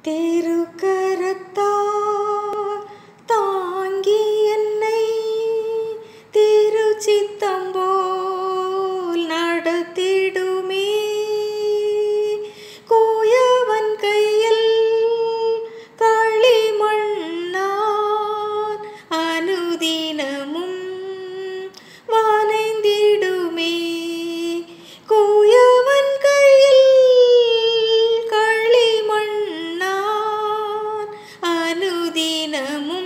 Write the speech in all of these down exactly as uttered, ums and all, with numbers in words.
திருக்கரத்தால் தாங்கி என்னை திருச்சித்தம் போல் நடத்திடுமே. கூயவன் கையில் களிமண்ணான் அனுதினமும் வனைந்திடுமே. கூயவன் கையில் களிமண்ணான் அனுதினமும்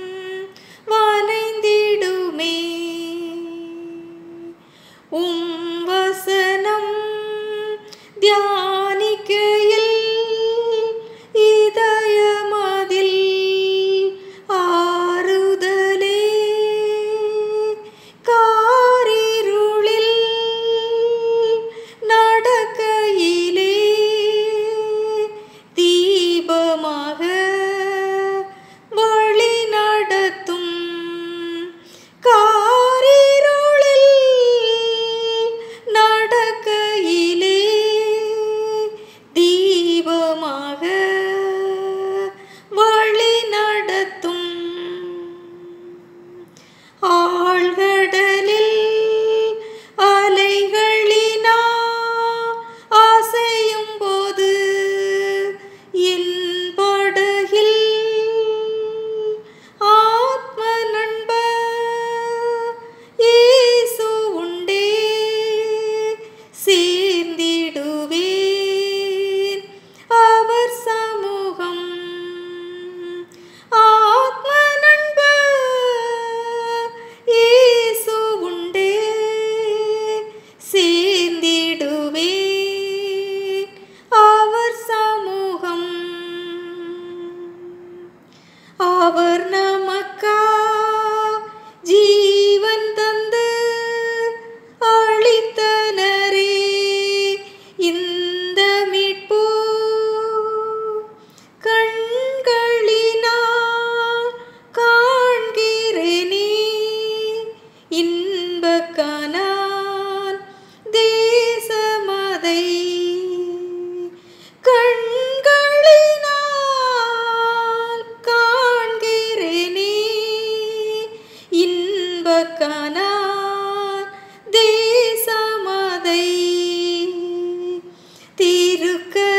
வனைந்திடுமே. உம் வசனம் தியானிக்கையில் இதயமதில் ஆறுதலே. காரிருளில் நடக்கையிலே தீபமாக வழி நடத்தும். காரிருளில் நடக்கையிலே தீபமாக வழி நடத்தும். ஆழ்கடலில் அலைகளினா அசையும் போது என் படகில் ஆத்ம நண்பர் இயேசு உண்டே. சேர்ந்திடுவேன் அவர் சமூகம். ஆத்ம நண்பர் இயேசு உண்டே. சேர்ந்திடுவேன் அவர் சமூகம். அவர் நமக்கா ஜீவன் தந்து அளித்தனரே இந்த மீட்பு. கண்களினால் காண்கிறேனே இன்பக் கானான் தேசமதை. கண்களினால் காண்கிறேனே இன்பக் கானான் தேசமதை. திருக்க